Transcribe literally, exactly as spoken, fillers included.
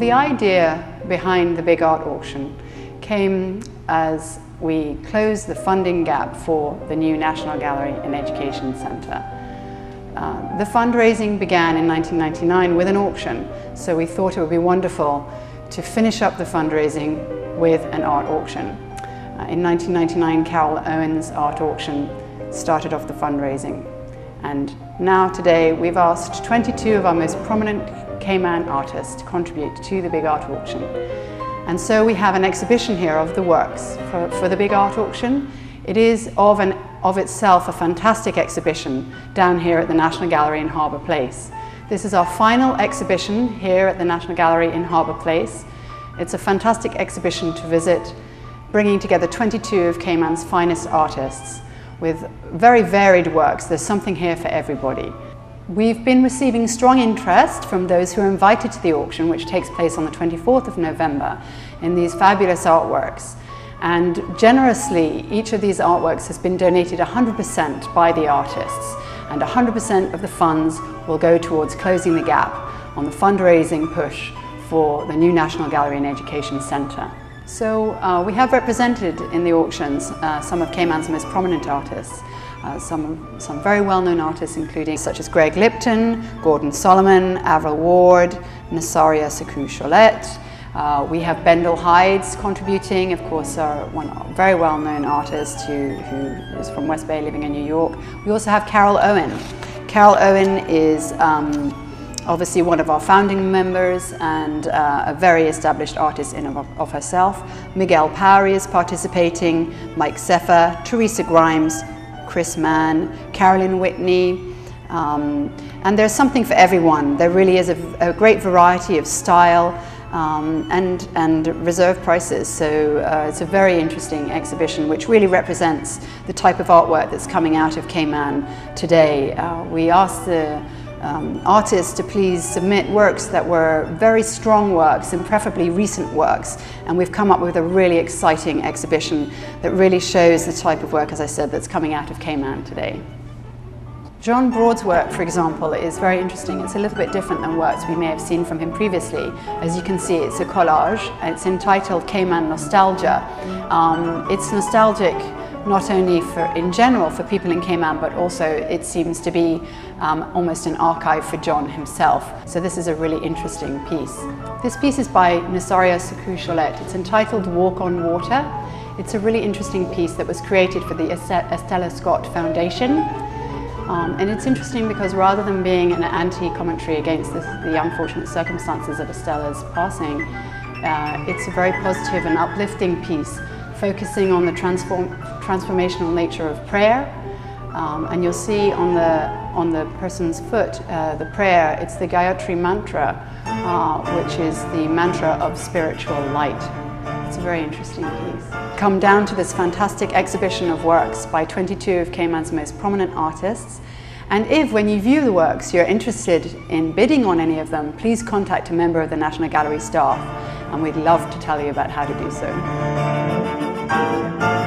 the idea behind the big art auction came as we closed the funding gap for the new National Gallery and Education Centre. Uh, the fundraising began in nineteen ninety-nine with an auction, so we thought it would be wonderful to finish up the fundraising with an art auction. Uh, in nineteen ninety-nine, Carol Owen's art auction started off the fundraising, and now today we've asked twenty-two of our most prominent Cayman artists to contribute to the big art auction. And so we have an exhibition here of the works for, for the big art auction. It is of, an, of itself a fantastic exhibition down here at the National Gallery in Harbour Place. This is our final exhibition here at the National Gallery in Harbour Place. It's a fantastic exhibition to visit, bringing together twenty-two of Cayman's finest artists with very varied works. There's something here for everybody. We've been receiving strong interest from those who are invited to the auction, which takes place on the twenty-fourth of November, in these fabulous artworks. And generously, each of these artworks has been donated one hundred percent by the artists, and one hundred percent of the funds will go towards closing the gap on the fundraising push for the new National Gallery and Education Centre. So uh, we have represented in the auctions uh, some of Cayman's most prominent artists. Uh, some, some very well-known artists, including such as Greg Lipton, Gordon Solomon, Avril Ward, Nasaria Sekou-Cholette. Uh, we have Bendel Hydes contributing, of course, uh, one very well-known artist who, who is from West Bay, living in New York. We also have Carol Owen. Carol Owen is um, obviously one of our founding members and uh, a very established artist in of, of herself. Miguel Powery is participating, Mike Seffer, Teresa Grimes, Chris Mann, Carolyn Whitney, um, and there's something for everyone. There really is a, a great variety of style um, and, and reserve prices, so uh, it's a very interesting exhibition which really represents the type of artwork that's coming out of Cayman today. Uh, we asked the um, artists to please submit works that were very strong works and preferably recent works, and we've come up with a really exciting exhibition that really shows the type of work, as I said, that's coming out of Cayman today. John Broad's work, for example, is very interesting. It's a little bit different than works we may have seen from him previously. As you can see, it's a collage. It's entitled Cayman Nostalgia. Um, it's nostalgic not only for, in general, for people in Cayman, but also it seems to be um, almost an archive for John himself. So this is a really interesting piece. This piece is by Nasaria Sekou-Cholette. It's entitled Walk on Water. It's a really interesting piece that was created for the Estella Scott Foundation. Um, and it's interesting because rather than being an anti-commentary against this, the unfortunate circumstances of Estella's passing, uh, it's a very positive and uplifting piece, focusing on the transform, transformational nature of prayer. Um, and you'll see on the, on the person's foot, uh, the prayer, it's the Gayatri Mantra, uh, which is the mantra of spiritual light. It's a very interesting piece. Come down to this fantastic exhibition of works by twenty-two of Cayman's most prominent artists. And if, when you view the works, you're interested in bidding on any of them, please contact a member of the National Gallery staff, and we'd love to tell you about how to do so.